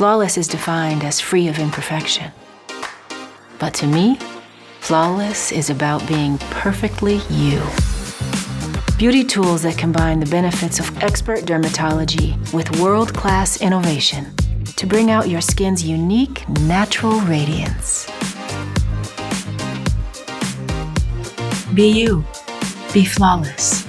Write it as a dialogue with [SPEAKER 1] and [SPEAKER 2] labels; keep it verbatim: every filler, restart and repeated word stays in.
[SPEAKER 1] Flawless is defined as free of imperfection. But to me, flawless is about being perfectly you. Beauty tools that combine the benefits of expert dermatology with world-class innovation to bring out your skin's unique, natural radiance. Be you. Be flawless.